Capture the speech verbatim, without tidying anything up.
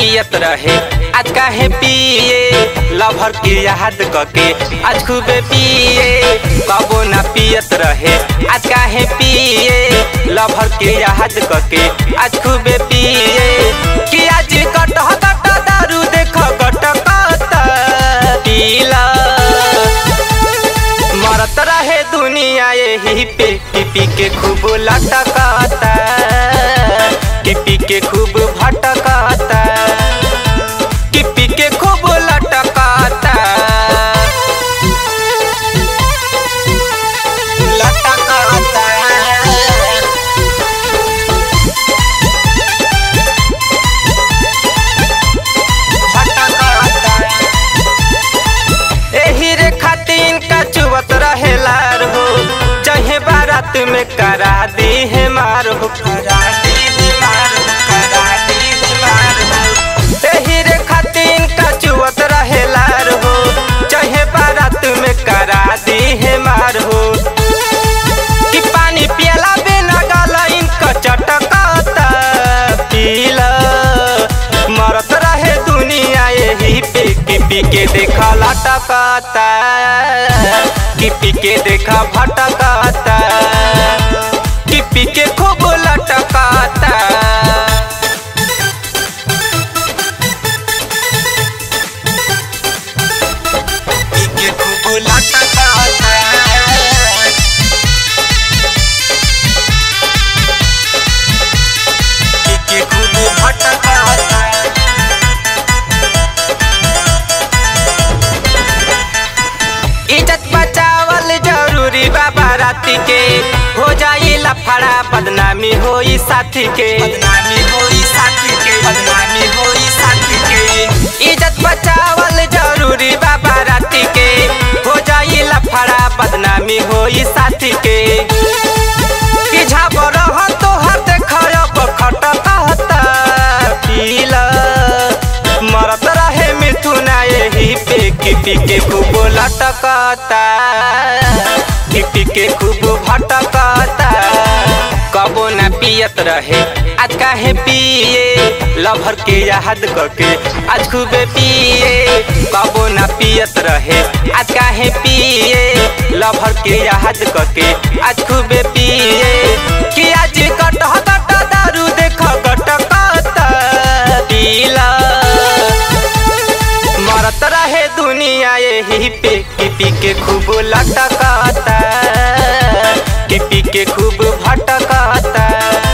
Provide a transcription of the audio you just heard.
पियत रहे आज काहे पिए लभर की याद कके आज खूबे पिए कबो ना पियत रहे आज काहे पिए लभर की याद कके आज खूबे पिए कि आज कट कट दारू देख कट कट पीला मरत रहे दुनिया यही पे कि पी के खूब लटकता कि पी के खूब भटकता कि पी के खूब लटकता लटकता एही रे खातिन का चुवत रहे लार हो चाहे बारात में करा दी है मार हो करा दी है मार हो करा दी है मार हो एही रे खातिन का चुवत रहे लार हो चाहे बारात में करा दी है मार हो कि पानी पियला बिना गला इनका चटकता पीला मरत रहे दुनिया यही पे कि पी के देखा लटकता कि पी के देखा भटकता कि पी के खूब लटकता पी के खूब लटकता पी के खूब भटकता इज्जत बचावल जरूरी बाबा राती के हो जाई लफड़ा बदनामी होई साथी के बदनामी होई साथी के बदनामी होई साथी के इज्जत बचावल जरूरी बाबा राती के हो जाई लफड़ा बदनामी होई साथी के कि झाबर हो तो हर देखब खटकता पीला मरत रहे मिथुना यही पे कि पी के खूब लटकता कि पी के खूब भटकता कबो ना पियत रहे आज काहे पिए लभर के याद कके आज खूबे पिए कबो ना पियत रहे आज काहे पिए लभर के याद कके आज खूबे पिए कि आज कट कट दारू देख कटकता पीला मरत रहे दुनिया यही पे कि पी के खूब लटकता कि पी के खूब भटकता।